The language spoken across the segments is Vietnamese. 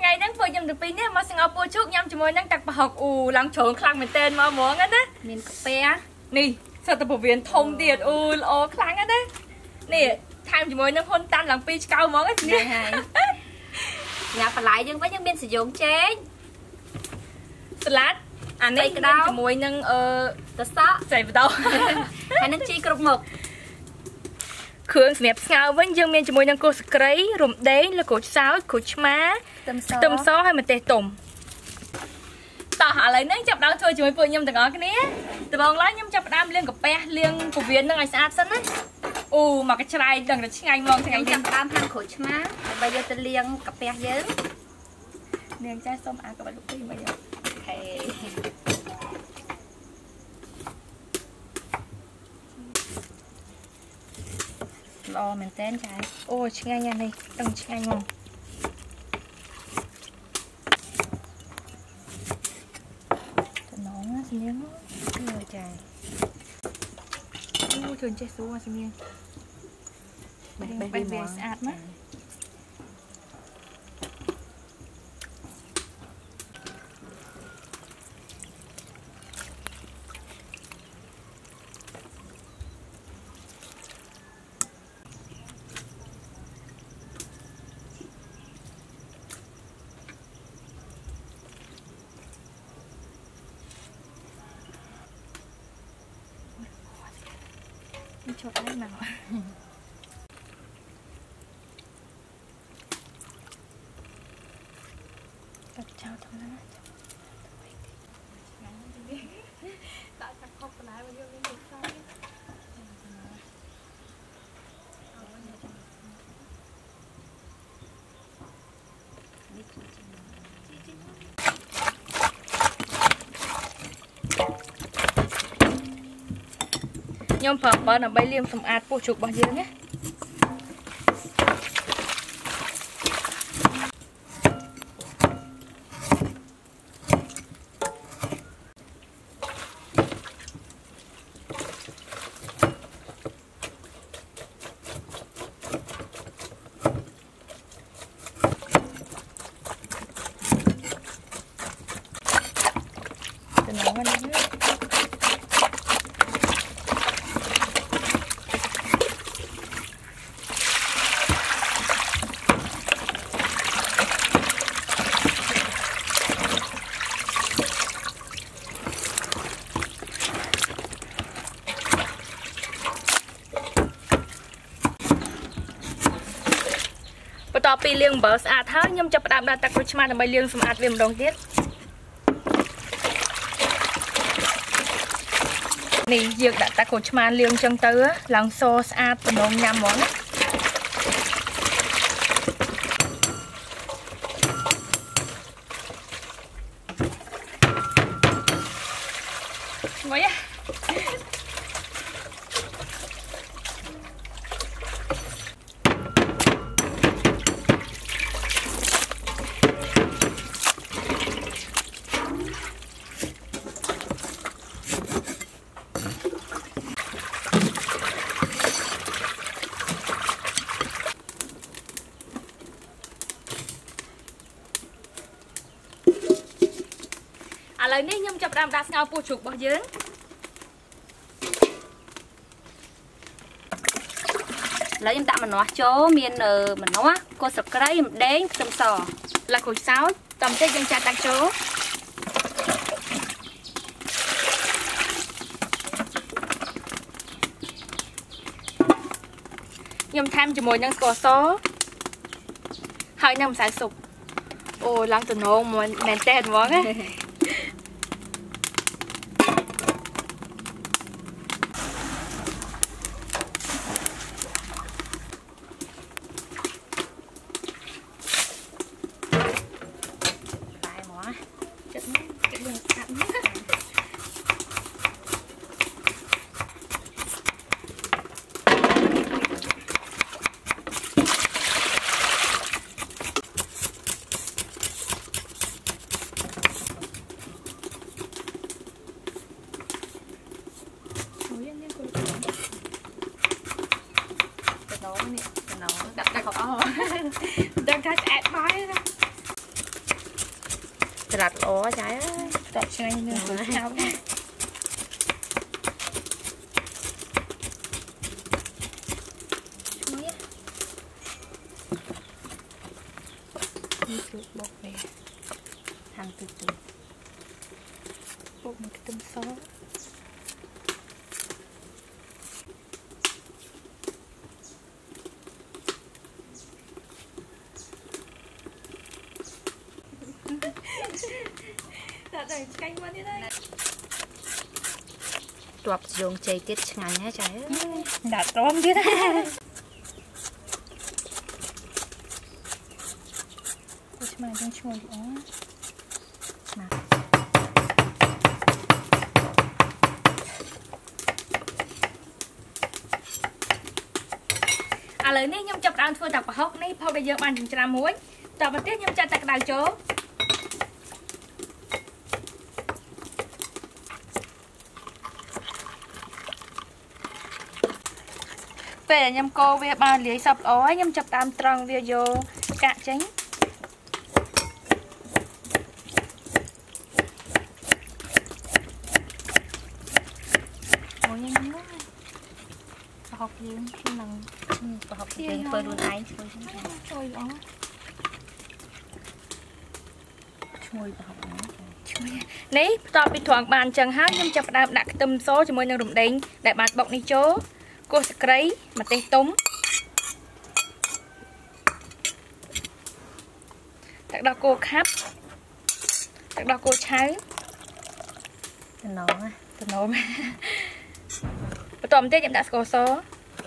ngày nắng vừa nhâm được pin nhé, mà sang ao bùa chút nhâm cho môi nắng tặc bà học làm trộn khăn mình tên mà muốn á miền pe nè sao tập bộ viên thông tiền khăn á đấy nè tham cho môi nắng hôn tan làm pin cao món á nè nhà phải lại nhưng với những bên sử dụng chế salad anh ấy cái đó môi nắng tớ sọ chạy vào đâu hay nắng chi cục mực khương nẹp ngao với dương miền cho môi nắng cô sấy rụm đấy là cột sáo cột má tôm xó hay mà tê tôm tao hạ lấy nấy chập đau thôi chúng vừa nhâm từng ngó cái nế từ bông lá nhâm chập đam liên cặp pe liên của viên đang ngày sát sân á mà cái chai đằng là chiếc anh ngon thì anh chập đam hàng cột má bây giờ tôi liên cặp pe dớn liên chai xôm các bạn lúc đi bây giờ lo mình tên trái chiếc anh này đằng chiếc anh ngon xin miếng người trời thường chơi xuống xin miếng về sạch mất chốt đấy mà tập chào thằng nó tạo sắc khóc lại bao nhiêu cái gì sao nhôm phở bơ là bay liêm sầm ạt bộ chụp bao nhiêu nhéต่อปีเลี้ยงเบอร์สะอาดเท่าย่อมจะประดับดาตะกรุชมาทำไมเลี้ยงสะอาดเวียมดองเด็ดนี่เยือกดาตะกรุชมาเลี้ยงจังเต๋อหลังโซสะอาดปนมยำหมอนไว้อะเลยนี่ยมจับดามดาสเงาปูฉุกบ่เยอะแล้วยมตะมันนัวโจเมียนมันนัวโกสกระยมแดงตำซอ là cối sáo tầm tếtยังจะตักโจยมทำจมูกยังกอซ้อหายน้ำสายสุกล้างตัวน้องมันแมนเต้นวะไง nấu nè, nấu đặt đặt học đang khai ẹt bái Rạt ó trái Đọt ngay nữa rồi sao nha. Chuối á. Đi chuột bột về. Hàng từ từ. Bột một cái tôm xó. Canh qua đi đây. Tuột dùng chày tiết ngắn nhé trái. Đã tóm chứ đấy. Ôi mà đang chui đó. Mà. Lời này nhâm chọc đàn thôi đọc hốc này phao bây giờ bàn chừng chả muối. Đọc một tiết nhâm chặt tạc đào chỗ. Về nhâm cô về bàn lý sập ói nhâm chọc đàn tròn về vô cạn tránh. Ôi nhanh quá. Học gì khi nào Học tiếng phơi luôn anh. Trời đó. Chui vào học nó. Ní, tọa bị thoảng bàn chẳng hát nhưng chập đạp đặt tâm số cho môi nâng rụm đánh để bạn bọc ní chố. Cô sẽ cấy mà tên túng. Đặt đó cô khắp. Đặt đó cô cháy. Tên nó á. Tên nó mà. Và tọa tiết nhậm đặt cô số.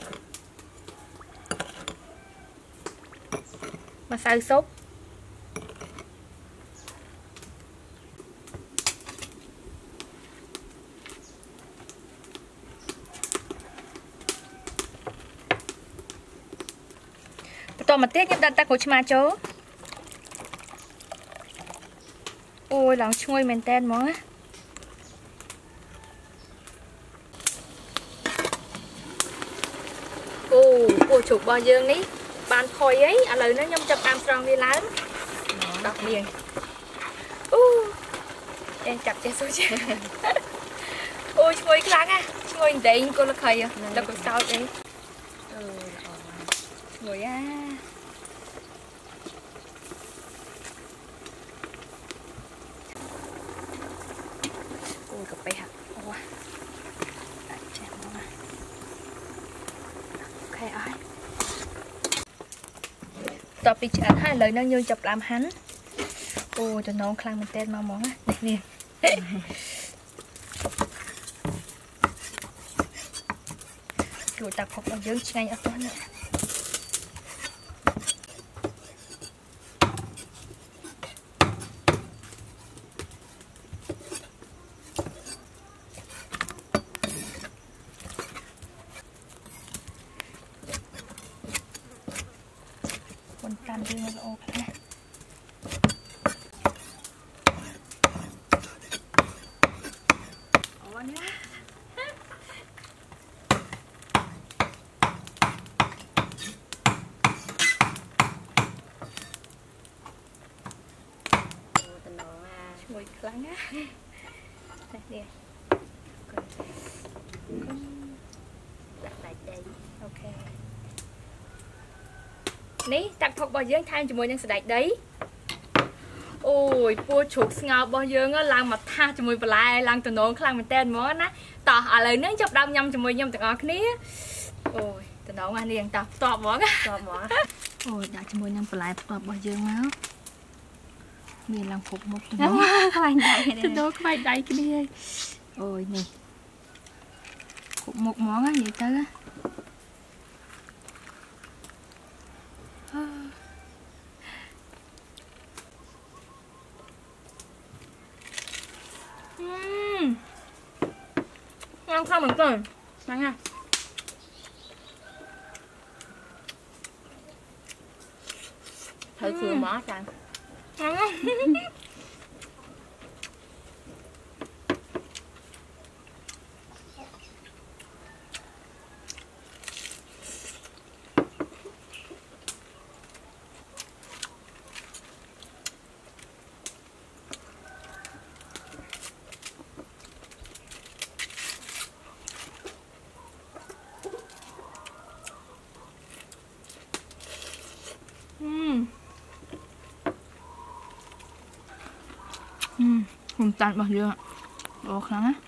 Mà sao sốt. Và mà tiết nhậm đặt ta của chma chố. Ôi lòng chui mình tên mó á. Cô chụp bao dương ní. Bạn thôi ấy, à lời nó nhâm chập đam strong đi lắm. Đọc miệng. Em chập cho số chứ. Ôi chui cái láng à. Chui đánh cô là khầy à. Là cô sao đấy. Chui à. Ôi cặp bay hả. Ôi. Ok ơi. Tập bị chả hai lời nó như chập làm hắn. Ôi cho nó khăn mình tên mà món á. Nè nè. Rồi tập học bằng dưỡng ngay ở đó nè. Con cam đi nó ok. Ủa nhá. Mùi lắng á. Đây nè. Đặt lại đây. Ok. Ní, đặt phục bao dương thay cho mùi nhân sự đạch đấy. Ôi, bua chuột ngào bao dương á, làm mặt tha cho mùi bà lại, làm tụi nôn khăn mình tên món á. Tỏ à lời nướng chọc đông nhâm cho mùi nhâm tụi ngọt ní. Ôi, tụi nôn ăn liền tỏ, tọa món á. Tọa món. Ôi, đã cho mùi nhâm bà lại, tọa bao dương máu. Mình làm phục một tụi nôn. Các bạn đầy này. Tụi nôn các bạn đầy cái đi. Ôi, nè. Phục một món á, vậy tới á. Ngon không mình cười. Ngon nha. Thử khử mó chẳng. Ngon không? ผมตัดมาเยอะโอ้ครั้งนะ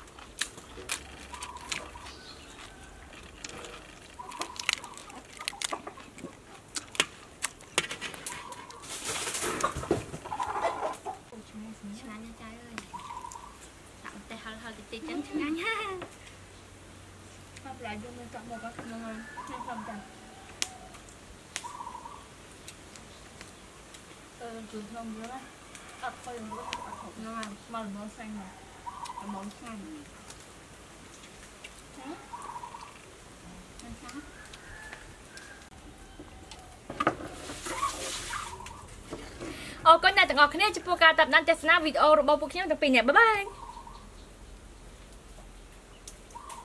ติดจังช่างฮ่าภาพหลายดูมันจับหมดก็ทำงานให้ทำกันจุดลงเยอะอัดคอยมันก็อัดของงานมันน้อยแซงนะมันน้อยแซงអូកូនអ្នកទាំងអស់គ្នាចំពោះការតាមដានទស្សនាវីដេអូរបស់ពួកខ្ញុំទាំងពីរនាក់បាយបាយ